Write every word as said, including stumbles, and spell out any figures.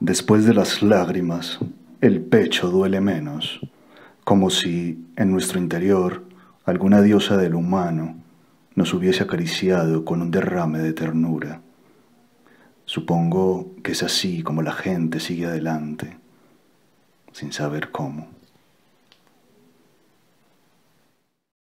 Después de las lágrimas, el pecho duele menos, como si en nuestro interior alguna diosa de lo humano nos hubiese acariciado con un derrame de ternura. Supongo que es así como la gente sigue adelante, sin saber cómo.